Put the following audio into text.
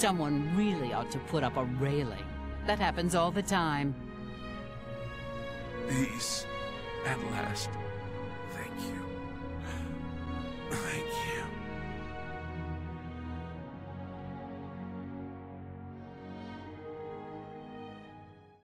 Someone really ought to put up a railing. That happens all the time. Peace, at last.